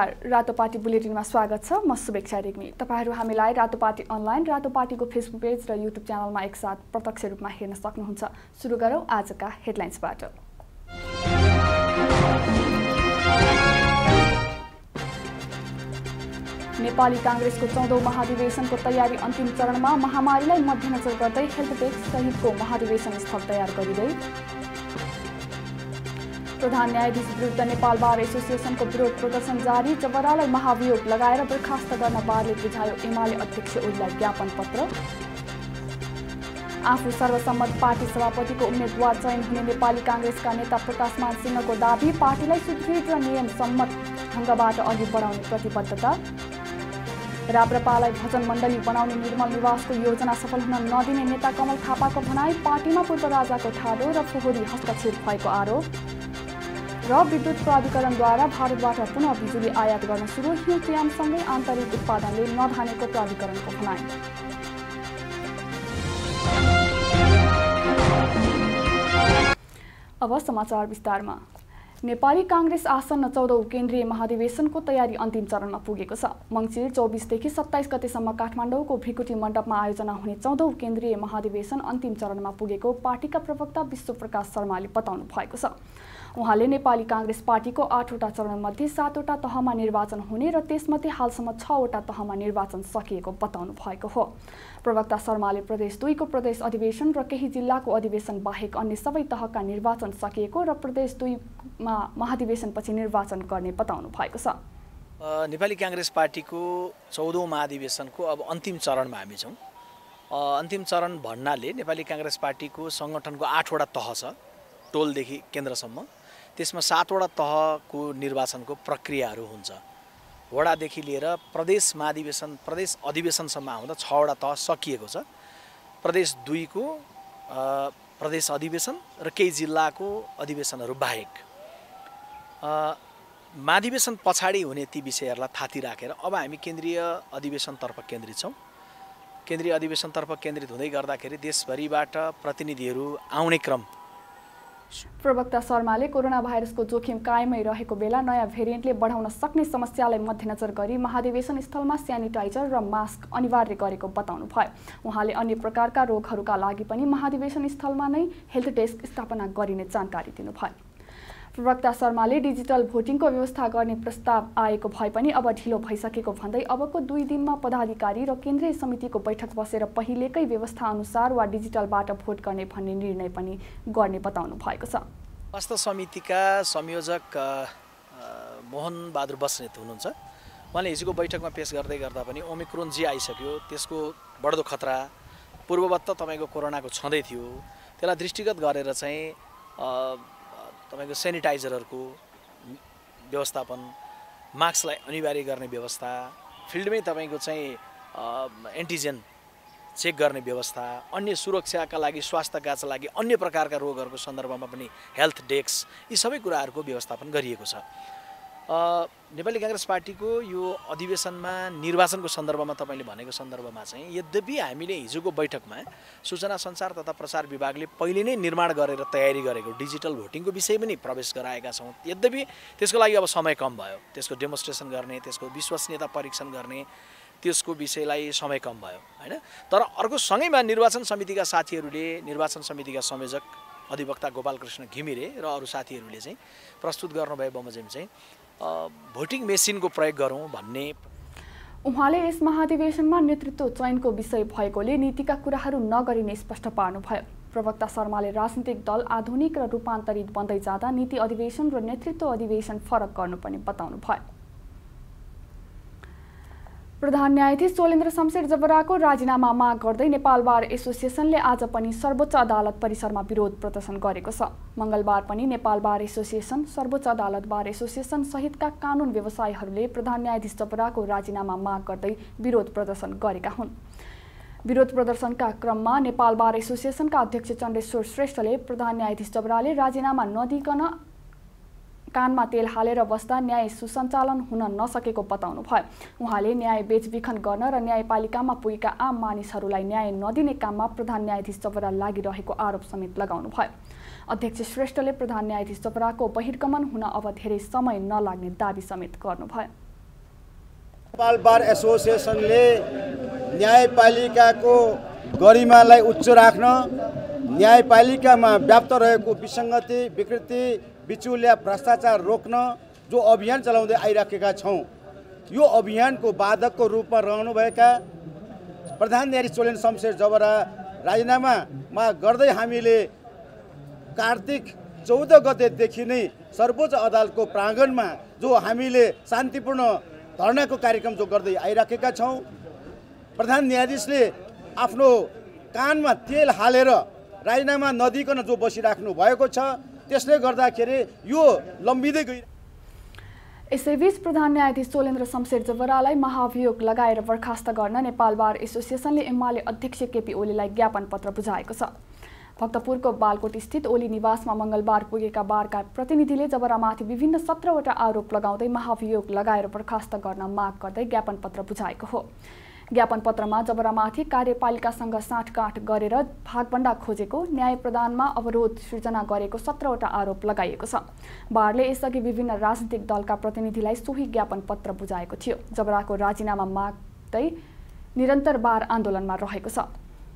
नमस्कार, रातोपाटी बुलेटिनमा स्वागत छ। म शुभेक्षा रेग्मी। तपाईहरू हामीलाई रातोपाटी अनलाइन, रातोपाटीको फेसबुक पेज र युट्युब च्यानलमा एकसाथ प्रत्यक्ष रूपमा हेर्न सक्नुहुन्छ। सुरु गरौँ आजका हेडलाइन्सबाट। नेपाली कांग्रेसको 14औं महाधिवेशनको तयारी अन्तिम चरणमा। महामारीलाई मध्यनजर गर्दै हेल्थ डेस्क सहितको महाधिवेशन स्थल तयार गरिँदै। प्रधान न्यायाधीश विरुद्ध नेपाल बार एसोसिएसनको विरोध प्रदर्शन जारी। जबरालाई महाभियोग लगाएर बर्खास्त गर्न बारले बुझायो एमाले अध्यक्ष ओलीलाई ज्ञापन पत्र। आफू सर्वसम्मत पार्टी सभापतिको उम्मेदवार चयन हुने नेपाली कांग्रेसका नेता प्रकाशमान सिंहको दाबी। पार्टीलाई सुदृढ र नियम सम्मत ढङ्गबाट अघि बढाउने प्रतिबद्धता। राप्रपालाई भजन मण्डली बनाउने निर्मल निवासको योजना सफल हुन नदिने नेता कमल थापाको भनाई। पार्टीमा पूर्व राजाको ठाडो र फोहोरी हस्तक्षेप भएको आरोप। र विद्युत प्राधिकरणद्वारा भारतबाट पुनः बिजुली आयात गर्न सुरु। हिउँक्रियामसँगै आन्तरिक उत्पादनले नधानेको प्राधिकरणको भनाई। अब समाचार विस्तारमा। नेपाली कांग्रेस आसन्न 14औं केन्द्रीय महाधिवेशनको तयारी अन्तिम चरणमा पुगेको छ। मङ्सिर 24 देखि 27 गतेसम्म काठमाडौँको भिकुटी मण्डपमा आयोजना हुने 14औं केन्द्रीय महाधिवेशन अन्तिम चरणमा पुगेको पार्टीका प्रवक्ता विश्वप्रकाश शर्माले बताउनु भएको छ। उहाँले नेपाली कांग्रेस पार्टीको 8वटा चरणमध्ये 7वटा तहमा निर्वाचन हुने र त्यसमध्ये हालसम्म 6वटा तहमा निर्वाचन सकिएको बताउनु भएको हो। प्रवक्ता शर्माले प्रदेश 2 को प्रदेश अधिवेशन र केही जिल्लाको अधिवेशन बाहेक अन्य सबै तहका निर्वाचन सकिएको र प्रदेश 2 मा महाधिवेशनपछि निर्वाचन गर्ने बताउनु भएको छ। नेपाली कांग्रेस पार्टीको 14औं महाधिवेशनको अब अन्तिम चरणमा हामी छौँ। अन्तिम चरण भन्नाले नेपाली कांग्रेस पार्टीको संगठनको 8वटा तह छ, टोलदेखि केन्द्रसम्म। त्यसमा 7वटा तहको निर्वाचनको प्रक्रियाहरू हुन्छ। वडादेखि लिएर प्रदेश महाधिवेशन, प्रदेश अधिवेशनसम्म आउँदा 6वटा तह सकिएको छ। प्रदेश 2 को प्रदेश अधिवेशन र केही जिल्लाको अधिवेशनहरू बाहेक महाधिवेशन पछाडि हुने ती विषयहरूलाई थाती राखेर अब हामी केन्द्रीय अधिवेशनतर्फ केन्द्रित छौँ। केन्द्रीय अधिवेशनतर्फ केन्द्रित हुँदै गर्दाखेरि देशभरिबाट प्रतिनिधिहरू आउने क्रम। प्रवक्ता शर्माले कोरोना भाइरसको जोखिम कायमै रहेको बेला नयाँ भेरिएन्टले बढाउन सक्ने समस्यालाई मध्यनजर गरी महाधिवेशन स्थलमा स्यानिटाइजर र मास्क अनिवार्य गरेको बताउनु भयो। उहाँले अन्य प्रकारका रोगहरूका लागि पनि महाधिवेशन स्थलमा नै हेल्थ डेस्क स्थापना गरिने जानकारी दिनुभयो। प्रवक्ता शर्माले डिजिटल भोटिङको व्यवस्था गर्ने प्रस्ताव आएको भए पनि अब ढिलो भइसकेको भन्दै अबको 2 दिनमा पदाधिकारी र केन्द्रीय समितिको बैठक बसेर पहिलेकै व्यवस्था अनुसार वा डिजिटलबाट भोट गर्ने भन्ने निर्णय पनि गर्ने बताउनु भएको छ। स्वास्थ्य समितिका संयोजक मोहन बहादुर बस्नेत हुनुहुन्छ। उहाँले हिजोको बैठकमा पेश गर्दै गर्दा पनि ओमिक्रोन जे आइसक्यो, त्यसको बढ्दो खतरा पूर्ववत तपाईँको कोरोनाको छँदै थियो। त्यसलाई दृष्टिगत गरेर चाहिँ तपाईको सेनिटाइजरहरूको व्यवस्थापन, मास्कलाई अनिवार्य गर्ने व्यवस्था, फिल्डमै तपाईको चाहिँ एन्टिजेन चेक गर्ने व्यवस्था, अन्य सुरक्षाका लागि, स्वास्थ्यका लागि अन्य प्रकारका रोगहरूको सन्दर्भमा पनि हेल्थ डेस्क, यी सबै कुराहरूको व्यवस्थापन गरिएको छ। नेपाली कांग्रेस पार्टीको यो अधिवेशनमा निर्वाचनको सन्दर्भमा तपाईले भनेको सन्दर्भमा चाहिँ यद्यपि हामीले हिजोको बैठकमा सूचना सञ्चार तथा प्रसार विभागले पहिले नै निर्माण गरेर तयारी गरेको डिजिटल भोटिङको विषय पनि प्रवेश गराएका छौँ। यद्यपि त्यसको लागि अब समय कम भयो। त्यसको डेमोन्स्ट्रेसन गर्ने, त्यसको विश्वसनीयता परीक्षण गर्ने, त्यसको विषयलाई समय कम भयो हैन। तर अर्को सँगैमा निर्वाचन समितिका साथीहरूले, निर्वाचन समितिका संयोजक अधिवक्ता गोपालकृष्ण घिमिरे र अरू साथीहरूले चाहिँ प्रस्तुत गर्नुभए बमोजिम चाहिँ भोटिङ मेसिनको प्रयोग गरौँ भन्ने। उहाँले यस महाधिवेशनमा नेतृत्व चयनको विषय भएकोले नीतिका कुराहरू नगरिने स्पष्ट पार्नुभयो। प्रवक्ता शर्माले राजनीतिक दल आधुनिक र रूपान्तरित बन्दै जाँदा नीति अधिवेशन र नेतृत्व अधिवेशन फरक गर्नुपर्ने बताउनु भयो। प्रधान न्यायाधीश चोलेन्द्र शमशेर जबराको राजीनामा माग गर्दै नेपाल बार एसोसिएसनले आज पनि सर्वोच्च अदालत परिसरमा विरोध प्रदर्शन गरेको छ। मंगलबार पनि नेपाल बार एसोसिएसन, सर्वोच्च अदालत बार एसोसिएसन सहितका कानुन व्यवसायीहरूले प्रधान न्यायाधीश जबराको राजीनामा माग गर्दै विरोध प्रदर्शन गरेका हुन्। विरोध प्रदर्शनका क्रममा नेपाल बार एसोसिएसनका अध्यक्ष चन्द्रेश्वर श्रेष्ठले प्रधान न्यायाधीश जबराले राजीनामा नदिकन कानमा तेल हालेर बस्दा न्याय सुसञ्चालन हुन नसकेको बताउनु भयो। उहाँले न्याय बेचबिखन गर्न र न्यायपालिकामा पुगेका आम मानिसहरूलाई न्याय नदिने काममा प्रधान न्यायाधीश जबरा लागिरहेको आरोप समेत लगाउनु भयो। अध्यक्ष श्रेष्ठले प्रधान न्यायाधीश जबराको बहिर्गमन हुन अब धेरै समय नलाग्ने दाबी समेत गर्नुभयो। नेपाल बार एसोसिएसनले न्यायपालिकाको गरिमालाई उच्च राख्न, न्यायपालिकामा व्याप्त रहेको विसङ्गति, विकृति, बिचौलिया, भ्रष्टाचार रोक्न जो अभियान चलाउँदै आइराखेका छौँ, यो अभियानको बाधकको रूपमा रहनुभएका प्रधान न्यायाधीश चोलेन्द्र शमशेर जबरा राजीनामा गर्दै हामीले कार्तिक 14 गतेदेखि नै सर्वोच्च अदालतको प्राङ्गणमा जो हामीले शान्तिपूर्ण धरनाको कार्यक्रम जो गर्दै आइराखेका छौँ, प्रधान न्यायाधीशले आफ्नो कानमा तेल हालेर राजीनामा नदिकन जो बसिराख्नु भएको छ, त्यसले गर्दाखेरि यो लम्बिँदै गइ। यसैबीच प्रधान न्यायाधीश चोलेन्द्र शमशेर जबरालाई महाभियोग लगाएर बर्खास्त गर्न नेपाल बार एसोसिएसनले एमाले अध्यक्ष केपी ओलीलाई ज्ञापन पत्र बुझाएको छ। भक्तपुरको बालकोट स्थित ओली निवासमा मंगलबार पुगेका बारका प्रतिनिधिले जबरामाथि विभिन्न 17वटा आरोप लगाउँदै महाभियोग लगाएर बर्खास्त गर्न माग गर्दै ज्ञापन पत्र बुझाएको हो। ज्ञापन पत्रमा जबरामाथि कार्यपालिकासँग साँठगाँठ गरेर भागभण्डा खोजेको, न्याय प्रदानमा अवरोध सृजना गरेको 17वटा आरोप लगाइएको छ। बारले यसअघि विभिन्न राजनीतिक दलका प्रतिनिधिलाई सोही ज्ञापन पत्र बुझाएको थियो। जबराको राजीनामा माग्दै निरन्तर बार आन्दोलनमा रहेको छ।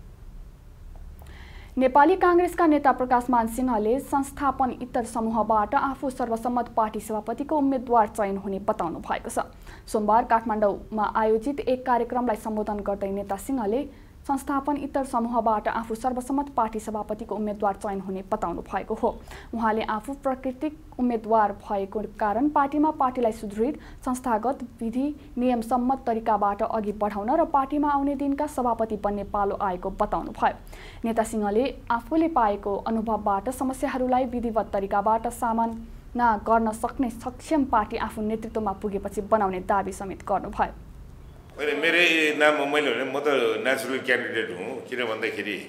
नेपाली कांग्रेसका नेता प्रकाशमान सिंहले संस्थापन इतर समूहबाट आफू सर्वसम्मत पार्टी सभापतिको उम्मेदवार चयन हुने बताउनु भएको छ। सोमबार काठमाडौँमा आयोजित एक कार्यक्रमलाई सम्बोधन गर्दै नेता सिंहले संस्थापन इतर समूहबाट आफू सर्वसम्मत पार्टी सभापतिको उम्मेदवार चयन हुने बताउनु भएको हो। उहाँले आफू प्राकृतिक उम्मेदवार भएको कारण पार्टीमा पार्टीलाई सुदृढ, संस्थागत, विधि नियम सम्मत तरिकाबाट अघि बढाउन र पार्टीमा आउने दिनका सभापति बन्ने पालो आएको बताउनु भयो। नेता सिंहले आफूले पाएको अनुभवबाट समस्याहरूलाई विधिवत तरिकाबाट सामना गर्न सक्ने सक्षम पार्टी आफू नेतृत्वमा पुगेपछि बनाउने दाबी समेत गर्नुभयो। होइन, मेरै नाम मैले भने म त नेचुरल क्यान्डिडेट हुँ। किन भन्दाखेरि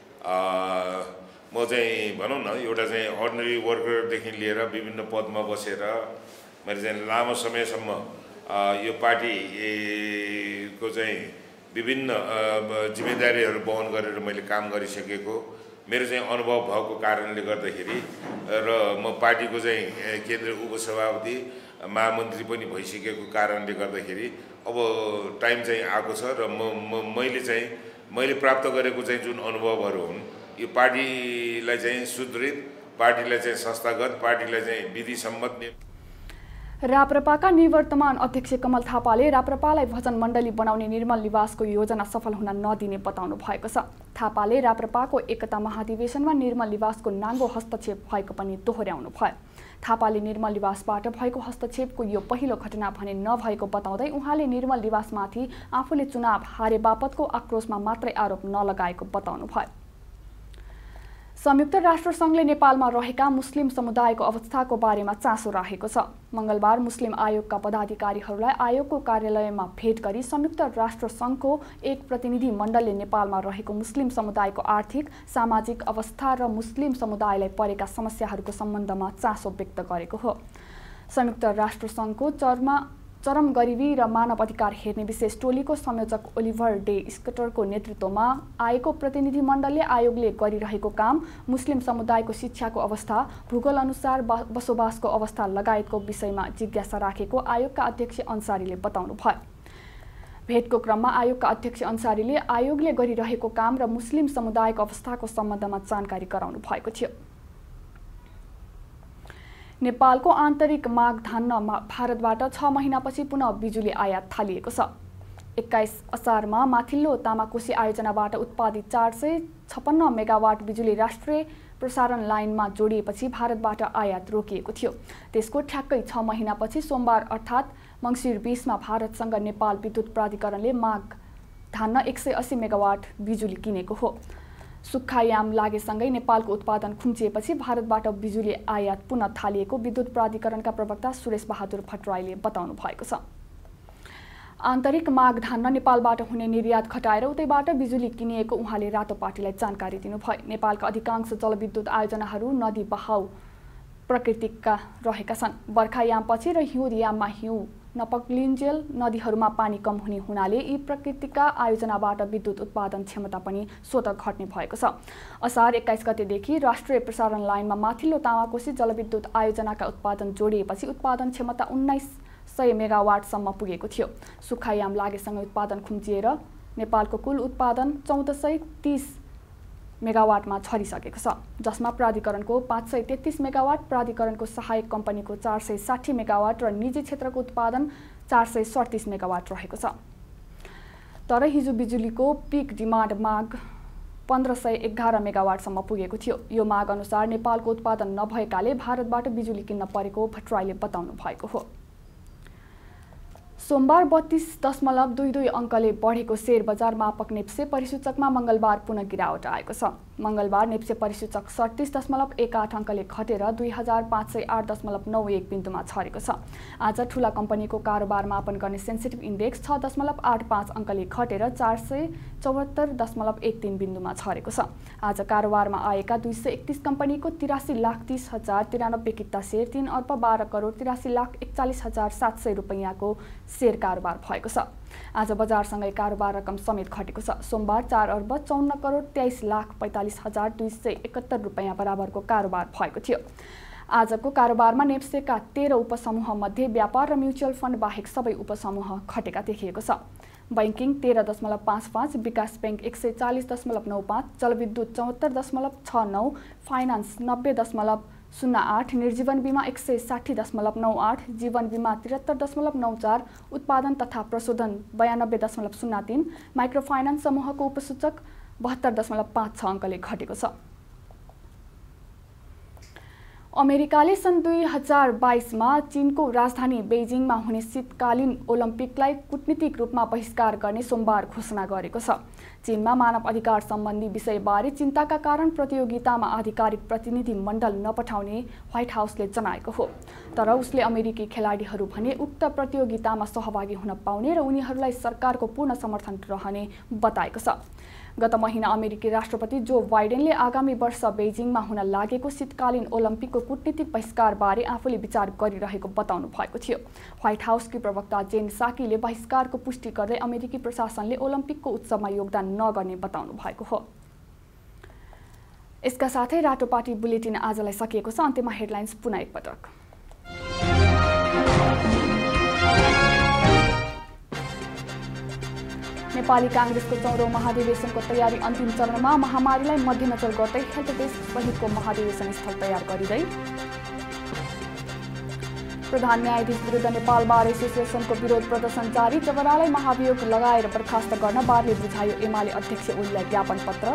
म चाहिँ भनौँ न एउटा चाहिँ अर्डिनरी वर्करदेखि लिएर विभिन्न पदमा बसेर मैले चाहिँ लामो समयसम्म यो पार्टीको चाहिँ विभिन्न जिम्मेदारीहरू वहन गरेर मैले काम गरिसकेको मेरो चाहिँ अनुभव भएको कारणले गर्दाखेरि र म पार्टीको चाहिँ केन्द्रीय उपसभापति महामन्त्री पनि भइसकेको कारणले गर्दाखेरि अब टाइम चाहिँ आएको छ र मैले प्राप्त गरेको चाहिँ जुन अनुभवहरू हुन्, यो पार्टीलाई चाहिँ सुदृढ, पार्टीलाई चाहिँ संस्थागत, पार्टीलाई चाहिँ विधि सम्मत। राप्रपाका निवर्तमान अध्यक्ष कमल थापाले राप्रपालाई भजन मण्डली बनाउने निर्मल निवासको योजना सफल हुन नदिने बताउनु भएको छ। थापाले राप्रपाको एकता महाधिवेशनमा निर्मल निवासको नाङ्गो हस्तक्षेप भएको पनि दोहोर्याउनु भयो। थापाले निर्मल निवासबाट भएको हस्तक्षेपको यो पहिलो घटना भने नभएको बताउँदै उहाँले निर्मल निवासमाथि आफूले चुनाव हारे बापतको आक्रोशमा मात्रै आरोप नलगाएको बताउनु भयो। संयुक्त राष्ट्रसङ्घले नेपालमा रहेका मुस्लिम समुदायको अवस्थाको बारेमा चासो राखेको छ। मंगलबार मुस्लिम आयोगका पदाधिकारीहरूलाई आयोगको कार्यालयमा भेट गरी संयुक्त राष्ट्रसङ्घको एक प्रतिनिधि मण्डलले नेपालमा रहेको मुस्लिम समुदायको आर्थिक, सामाजिक अवस्था र मुस्लिम समुदायलाई परेका समस्याहरूको सम्बन्धमा चासो व्यक्त गरेको हो। संयुक्त राष्ट्रसङ्घको चरम गरिबी र मानव अधिकार हेर्ने विशेष टोलीको संयोजक ओलिभर डे स्कटरको नेतृत्वमा आएको प्रतिनिधि मण्डलले आयोगले गरिरहेको काम, मुस्लिम समुदायको शिक्षाको अवस्था, भूगोल अनुसार बसोबासको अवस्था लगायतको विषयमा जिज्ञासा राखेको आयोगका अध्यक्ष अन्सारीले बताउनु भयो। भेटको क्रममा आयोगका अध्यक्ष अन्सारीले आयोगले गरिरहेको काम र मुस्लिम समुदायको अवस्थाको सम्बन्धमा जानकारी गराउनु भएको थियो। नेपालको आन्तरिक माग धान्न भारतबाट 6 महिनापछि पुनः बिजुली आयात थालिएको छ। 21 असारमा माथिल्लो तामाकोशी आयोजनाबाट उत्पादित 456 मेगावाट बिजुली राष्ट्रिय प्रसारण लाइनमा जोडिएपछि भारतबाट आयात रोकिएको थियो। त्यसको ठ्याक्कै 6 महिनापछि सोमबार अर्थात् मङ्सिर 20 मा भारतसँग नेपाल विद्युत प्राधिकरणले माग धान्न 180 मेगावाट बिजुली किनेको हो। सुक्खायाम लागेसँगै नेपालको उत्पादन खुम्चिएपछि भारतबाट बिजुली आयात पुनः थालिएको विद्युत प्राधिकरणका प्रवक्ता सुरेश बहादुर भट्टराईले बताउनु भएको छ। आन्तरिक माग धान्न नेपालबाट हुने निर्यात घटाएर उतैबाट बिजुली किनिएको उहाँले रातोपाटीलाई जानकारी दिनुभयो। नेपालका अधिकांश जलविद्युत आयोजनाहरू नदी बहाउ प्रकृतिका रहेका छन्। बर्खायामपछि र हिउँदयाममा हिउँ नपग्लिन्जेल नदीहरूमा पानी कम हुने हुनाले यी प्रकृतिका आयोजनाबाट विद्युत उत्पादन क्षमता पनि स्वतः घट्ने भएको छ। असार 21 गतेदेखि राष्ट्रिय प्रसारण लाइनमा माथिल्लो तामाकोशी जलविद्युत आयोजनाका उत्पादन जोडिएपछि उत्पादन क्षमता 100 मेगावाटसम्म पुगेको थियो। सुक्खायाम लागेसँगै उत्पादन खुम्चिएर नेपालको कुल उत्पादन 1430 मेगावाटमा छरिसकेको छ, जसमा प्राधिकरणको 533 मेगावाट, प्राधिकरणको सहायक कम्पनीको 460 मेगावाट र निजी क्षेत्रको उत्पादन 437 मेगावाट रहेको छ। तर हिजो बिजुलीको पिक डिमान्ड माग 1511 मेगावाटसम्म पुगेको थियो। यो माग अनुसार नेपालको उत्पादन नभएकाले भारतबाट बिजुली किन्न परेको भट्टराईले बताउनु भएको हो। सोमबार 32.22 अङ्कले बढेको शेयर बजार मापक नेप्से परिसूचकमा मङ्गलबार पुनः गिरावट आएको छ। मङ्गलबार नेप्से परिसूचक 37.18 अङ्कले घटेर 2508.91 बिन्दुमा छरेको छ। आज ठूला कम्पनीको कारोबार मापन गर्ने सेन्सिटिभ इन्डेक्स 6.85 अङ्कले घटेर 474.13 बिन्दुमा छरेको छ। आज कारोबारमा आएका 231 कम्पनीको 83,30,093 किता शेयर 3,12,83,41,700 रुपैयाँको शेयर कारोबार भएको छ। आज बजारसँगै कारोबार रकम समेत घटेको छ। सोमबार 4,54,43,45,271 रुपैयाँ बराबरको कारोबार भएको थियो। आजको कारोबारमा नेप्सेका 13 उपसमूह मध्ये व्यापार र म्युचुअल फन्ड बाहेक सबै उपसमूह घटेका देखिएको छ। बैंकिङ 13.55, विकास बैंक 140.95, जलविद्युत 74.69, फाइनान्स 90.08, निर्जीवन बीमा 160.98, जीवन बीमा 73.94, उत्पादन तथा प्रशोधन 92.03, माइक्रोफाइनान्स समूहको उपसूचक 72.56 अङ्कले घटेको छ। अमेरिकाले सन् 2022मा चीनको राजधानी बेइजिङमा हुने शीतकालीन ओलम्पिकलाई कूटनीतिक रूपमा बहिष्कार गर्ने सोमबार घोषणा गरेको छ। चीनमा मानव अधिकार सम्बन्धी विषयबारे चिन्ताका कारण प्रतियोगितामा आधिकारिक प्रतिनिधि मण्डल नपठाउने व्हाइट हाउसले जनाएको हो। तर उसले अमेरिकी खेलाडीहरू भने उक्त प्रतियोगितामा सहभागी हुन पाउने र उनीहरूलाई सरकारको पूर्ण समर्थन रहने बताएको छ। गत महिना अमेरिकी राष्ट्रपति जो बाइडेनले आगामी वर्ष बेइजिङमा हुन लागेको शीतकालीन ओलम्पिकको कूटनीतिक बहिष्कारबारे आफूले विचार गरिरहेको बताउनु भएको थियो। व्हाइट हाउसकी प्रवक्ता जेन साकीले बहिष्कारको पुष्टि गर्दै अमेरिकी प्रशासनले ओलम्पिकको उत्सवमा योगदान नगर्ने बताउनु भएको हो। यसका साथै रातोपाटी बुलेटिन आजलाई सकिएको छ। अन्त्यमा हेडलाइन्स पुनः एकपटक। नेपाली कांग्रेसको 4औं महाधिवेशनको तयारी अन्तिम चरणमा, महामारीलाई मध्यनजर गर्दै हेल्थ डेस्क सहितको महाधिवेशन स्थल तयार गरिँदै। प्रधान न्यायाधीश विरुद्ध नेपाल बार एसोसिएसनको विरोध प्रदर्शन जारी, जबरालाई महाभियोग लगाएर बर्खास्त गर्न बारले बुझायो एमाले अध्यक्ष ओलीलाई ज्ञापन पत्र।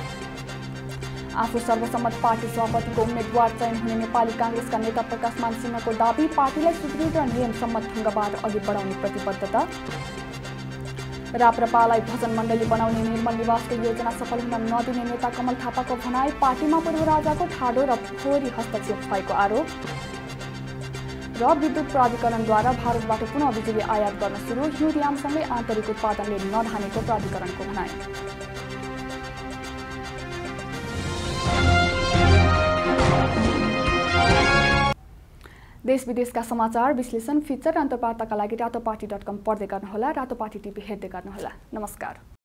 आफू सर्वसम्मत पार्टी सभापतिको उम्मेद्वार चयन हुने नेपाली कांग्रेसका नेता प्रकाशमान सिंहको दाबी, पार्टीलाई सुदृढ र नियमसम्मत ढङ्गबाट अघि बढाउने प्रतिबद्धता। राप्रपालाई भजन मण्डली बनाउने निर्मल निवासको योजना सफल हुन नदिने नेता कमल थापाको भनाई, पार्टीमा पूर्व राजाको ठाडो र फोहोरी हस्तक्षेप भएको आरोप। र विद्युत प्राधिकरणद्वारा भारतबाट पुनः बिजुली आयात गर्न सुरु, हिउँदयामसँगै आन्तरिक उत्पादनले नधानेको प्राधिकरणको भनाई। देश विदेशका समाचार, विश्लेषण, फिचर र अन्तर्वार्ताका लागि रातोपाटी.com पढ्दै गर्नुहोला। रातोपाटी टिभी हेर्दै गर्नुहोला। नमस्कार।